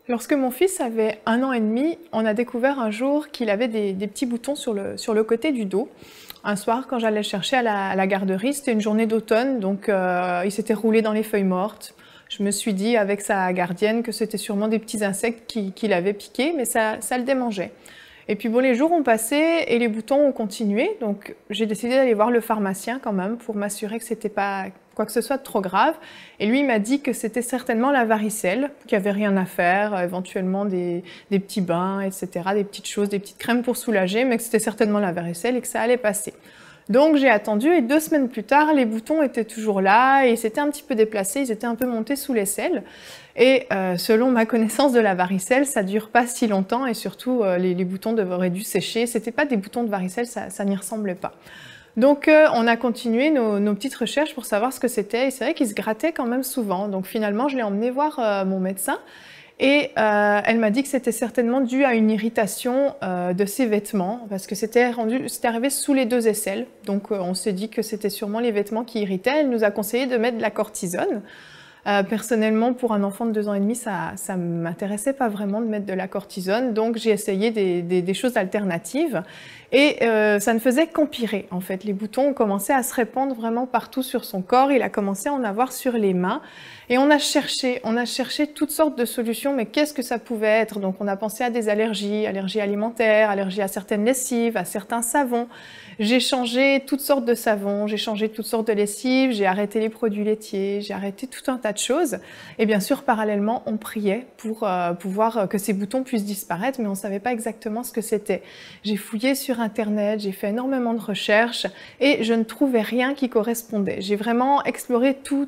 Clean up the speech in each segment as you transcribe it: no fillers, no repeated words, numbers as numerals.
Lorsque mon fils avait 1 an et demi, on a découvert un jour qu'il avait des petits boutons sur le côté du dos. Un soir, quand j'allais le chercher à la garderie, c'était une journée d'automne, donc il s'était roulé dans les feuilles mortes. Je me suis dit avec sa gardienne que c'était sûrement des petits insectes qui l'avaient piqué, mais ça le démangeait. Et puis bon, les jours ont passé et les boutons ont continué, donc j'ai décidé d'aller voir le pharmacien quand même pour m'assurer que c'était pas quoi que ce soit de trop grave. Et lui, il m'a dit que c'était certainement la varicelle, qu'il n'y avait rien à faire, éventuellement des petits bains, etc., des petites choses, des petites crèmes pour soulager, mais que c'était certainement la varicelle et que ça allait passer. Donc j'ai attendu et 2 semaines plus tard, les boutons étaient toujours là et ils s'étaient un petit peu déplacés, ils étaient un peu montés sous l'aisselle. Et selon ma connaissance de la varicelle, ça dure pas si longtemps et surtout les boutons auraient dû sécher. C'était pas des boutons de varicelle, ça n'y ressemblait pas. Donc on a continué nos petites recherches pour savoir ce que c'était et c'est vrai qu'ils se grattaient quand même souvent. Donc finalement, je l'ai emmené voir mon médecin. Et elle m'a dit que c'était certainement dû à une irritation de ses vêtements, parce que c'était arrivé sous les 2 aisselles. Donc on s'est dit que c'était sûrement les vêtements qui irritaient. Elle nous a conseillé de mettre de la cortisone. Personnellement, pour un enfant de 2 ans et demi, ça ne m'intéressait pas vraiment de mettre de la cortisone, donc j'ai essayé des choses alternatives. Et ça ne faisait qu'empirer, en fait. Les boutons ont commencé à se répandre vraiment partout sur son corps, il a commencé à en avoir sur les mains. Et on a cherché toutes sortes de solutions, mais qu'est-ce que ça pouvait être? Donc on a pensé à des allergies, allergies alimentaires, allergies à certaines lessives, à certains savons. J'ai changé toutes sortes de savons, j'ai changé toutes sortes de lessives, j'ai arrêté les produits laitiers, j'ai arrêté tout un tas de choses. Et bien sûr, parallèlement, on priait pour pouvoir que ces boutons puissent disparaître, mais on ne savait pas exactement ce que c'était. J'ai fouillé sur Internet, j'ai fait énormément de recherches et je ne trouvais rien qui correspondait. J'ai vraiment exploré tout.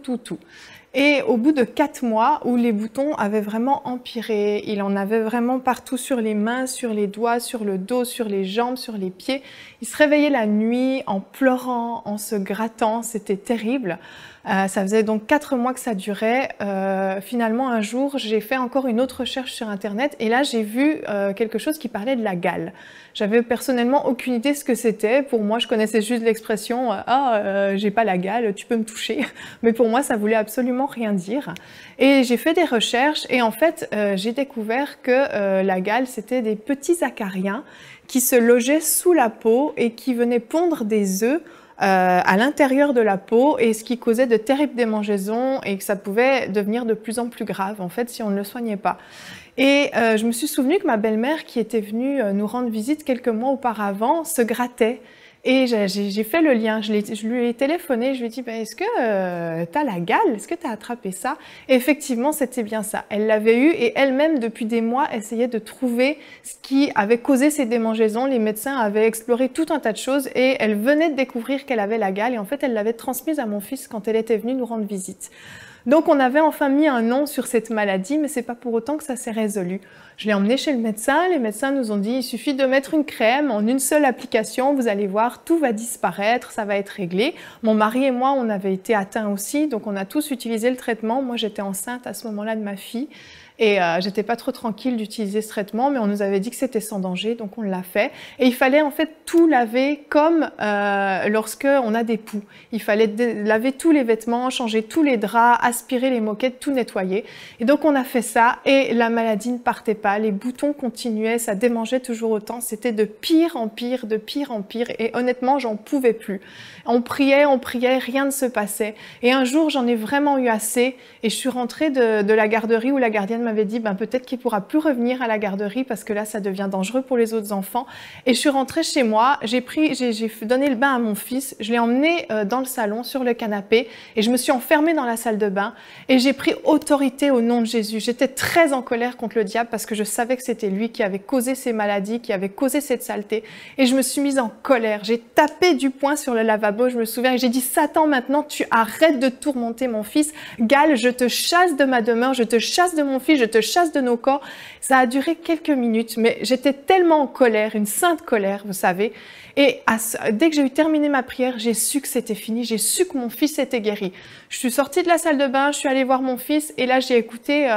Et au bout de 4 mois, où les boutons avaient vraiment empiré, il en avait vraiment partout sur les mains, sur les doigts, sur le dos, sur les jambes, sur les pieds. Il se réveillait la nuit en pleurant, en se grattant, c'était terrible. Ça faisait donc 4 mois que ça durait. Finalement, un jour, j'ai fait encore une autre recherche sur Internet et là, j'ai vu quelque chose qui parlait de la gale. J'avais personnellement aucune idée ce que c'était. Pour moi, je connaissais juste l'expression « Ah, j'ai pas la gale, tu peux me toucher ». Mais pour moi, ça voulait absolument rien dire. Et j'ai fait des recherches et en fait, j'ai découvert que la gale, c'était des petits acariens qui se logeaient sous la peau et qui venaient pondre des œufs à l'intérieur de la peau et ce qui causait de terribles démangeaisons et que ça pouvait devenir de plus en plus grave en fait si on ne le soignait pas. Et je me suis souvenu que ma belle-mère qui était venue nous rendre visite quelques mois auparavant se grattait. Et j'ai fait le lien, je lui ai téléphoné, je lui ai dit est-ce que tu as la gale, est-ce que tu as attrapé ça? Et effectivement, c'était bien ça. Elle l'avait eu et elle-même, depuis des mois, essayait de trouver ce qui avait causé ces démangeaisons. Les médecins avaient exploré tout un tas de choses et elle venait de découvrir qu'elle avait la gale. Et en fait, elle l'avait transmise à mon fils quand elle était venue nous rendre visite. Donc on avait enfin mis un nom sur cette maladie, mais c'est pas pour autant que ça s'est résolu. Je l'ai emmené chez le médecin, les médecins nous ont dit il suffit de mettre une crème en une seule application, vous allez voir, tout va disparaître, ça va être réglé. Mon mari et moi, on avait été atteints aussi, donc on a tous utilisé le traitement. Moi, j'étais enceinte à ce moment-là de ma fille. Et j'étais pas trop tranquille d'utiliser ce traitement, mais on nous avait dit que c'était sans danger, donc on l'a fait. Et il fallait en fait tout laver comme lorsque on a des poux. Il fallait laver tous les vêtements, changer tous les draps, aspirer les moquettes, tout nettoyer. Et donc on a fait ça et la maladie ne partait pas, les boutons continuaient, ça démangeait toujours autant. C'était de pire en pire, de pire en pire. Et honnêtement, j'en pouvais plus. On priait, rien ne se passait. Et un jour, j'en ai vraiment eu assez et je suis rentrée de la garderie où la gardienne m'avait dit peut-être qu'il pourra plus revenir à la garderie parce que là ça devient dangereux pour les autres enfants. Et je suis rentrée chez moi, j'ai donné le bain à mon fils, je l'ai emmené dans le salon sur le canapé et je me suis enfermée dans la salle de bain et j'ai pris autorité au nom de Jésus. J'étais très en colère contre le diable parce que je savais que c'était lui qui avait causé ces maladies, qui avait causé cette saleté et je me suis mise en colère. J'ai tapé du poing sur le lavabo, je me souviens, et j'ai dit Satan, maintenant tu arrêtes de tourmenter mon fils. Gale, je te chasse de ma demeure, je te chasse de mon fils, je te chasse de nos corps. Ça a duré quelques minutes, mais j'étais tellement en colère, une sainte colère, vous savez. Et dès que j'ai eu terminé ma prière, j'ai su que c'était fini, j'ai su que mon fils était guéri. Je suis sortie de la salle de bain, je suis allée voir mon fils et là j'ai écouté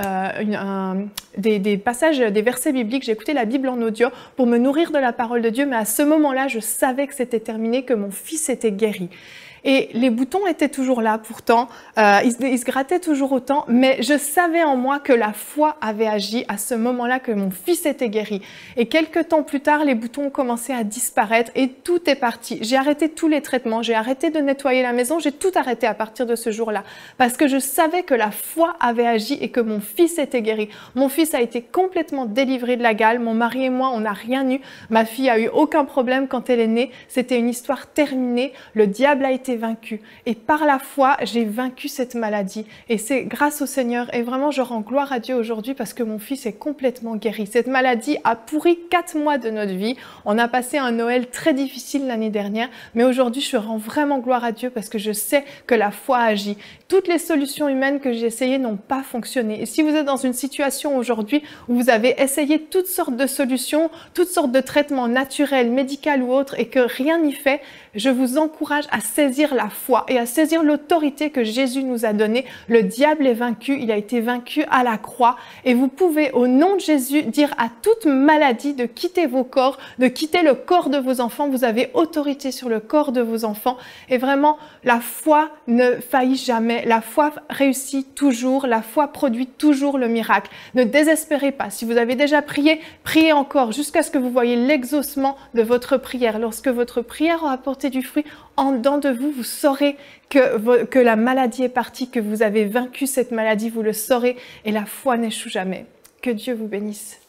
des passages, des versets bibliques, j'ai écouté la Bible en audio pour me nourrir de la parole de Dieu, mais à ce moment-là, je savais que c'était terminé, que mon fils était guéri. Et les boutons étaient toujours là pourtant, ils se grattaient toujours autant, mais je savais en moi que la foi avait agi à ce moment-là, que mon fils était guéri. Et quelques temps plus tard, les boutons ont commencé à disparaître et tout est parti. J'ai arrêté tous les traitements, j'ai arrêté de nettoyer la maison, j'ai tout arrêté à partir de ce jour-là. Parce que je savais que la foi avait agi et que mon fils était guéri. Mon fils a été complètement délivré de la gale, mon mari et moi, on n'a rien eu. Ma fille a eu aucun problème quand elle est née, c'était une histoire terminée, le diable a été vaincu. Et par la foi, j'ai vaincu cette maladie. Et c'est grâce au Seigneur. Et vraiment, je rends gloire à Dieu aujourd'hui parce que mon fils est complètement guéri. Cette maladie a pourri 4 mois de notre vie. On a passé un Noël très difficile l'année dernière. Mais aujourd'hui, je rends vraiment gloire à Dieu parce que je sais que la foi agit. Toutes les solutions humaines que j'ai essayées n'ont pas fonctionné. Et si vous êtes dans une situation aujourd'hui où vous avez essayé toutes sortes de solutions, toutes sortes de traitements naturels, médicaux ou autres et que rien n'y fait, je vous encourage à saisir la foi et à saisir l'autorité que Jésus nous a donnée. Le diable est vaincu, il a été vaincu à la croix et vous pouvez au nom de Jésus dire à toute maladie de quitter vos corps, de quitter le corps de vos enfants. Vous avez autorité sur le corps de vos enfants et vraiment la foi ne faillit jamais, la foi réussit toujours, la foi produit toujours le miracle. Ne désespérez pas, si vous avez déjà prié, priez encore jusqu'à ce que vous voyez l'exaucement de votre prière. Lorsque votre prière aura apporté du fruit, en dedans de vous, vous saurez que la maladie est partie, que vous avez vaincu cette maladie, vous le saurez et la foi n'échoue jamais. Que Dieu vous bénisse.